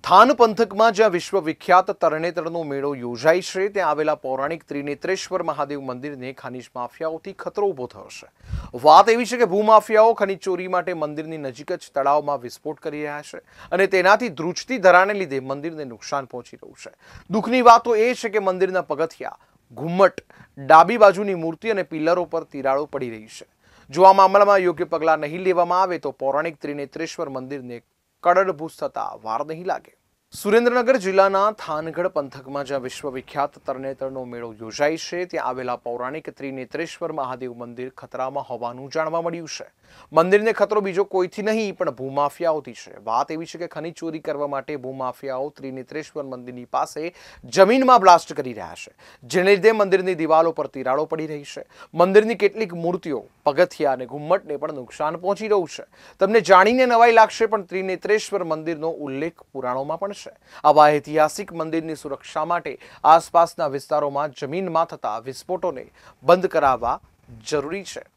Than પંથકમાં જ્યાં વિશ્વવિખ્યાત તરણેતરનો મેળો યોજાય છે ત્યાં આવેલા પૌરાણિક ત્રિનેત્રેશ્વર મહાદેવ મંદિરને ખનીજ માફિયાઓથી ખતરો ઊભો થયો છે। વાત એવી છે કે ભૂમાફિયાઓ ખનીજ ચોરી માટે મંદિરની નજીક જ તળાવમાં વિસ્ફોટ કરી રહ્યા છે અને તેનાથી ધ્રુજતી ધરાને લીધે મંદિરને નુકસાન પહોંચી રહ્યું છે। દુઃખની વાત તો એ છે કે મંદિરના પગથિયા, ઘુમ્મટ, ડાબી બાજુની મૂર્તિ અને પિલ્લરો પર તિરાડો પડી રહી છે। જો આ મામલામાં યોગ્ય પગલાં નહીં લેવામાં આવે તો પૌરાણિક ત્રિનેત્રેશ્વર મંદિરને કડડભૂસ થતા વાર નહીં લાગે। સુરેન્દ્રનગર જિલ્લાના થાનગઢ પંથકમાં જ્યાં વિશ્વવિખ્યાત તરણેતરનો મેળો યોજાય છે ત્યાં આવેલા પૌરાણિક ત્રિનેત્રેશ્વર મહાદેવ મંદિર ખતરામાં હોવાનું જાણવા મળ્યું છે। મંદિરને ખતરો બીજો કોઈથી નહીં પણ ભૂમાફિયાઓથી છે। વાત એવી છે કે ખનીજ ચોરી કરવા માટે ભૂમાફિયાઓ ત્રિનેત્રેશ્વર મંદિરની પાસે જમીનમાં બ્લાસ્ટ કરી રહ્યા છે, જેને લીધે મંદિરની દિવાલો પર તિરાડો પડી રહી છે। મંદિરની કેટલીક મૂર્તિઓ, પગથિયા અને ઘુમ્મટને પણ નુકસાન પહોંચી રહ્યું છે। તમને જાણીને નવાઈ લાગશે પણ ત્રિનેત્રેશ્વર મંદિરનો ઉલ્લેખ પુરાણોમાં પણ છે। આવા ઐતિહાસિક મંદિરની સુરક્ષા માટે આસપાસના વિસ્તારોમાં જમીનમાં થતા વિસ્ફોટોને બંધ કરાવવા જરૂરી છે।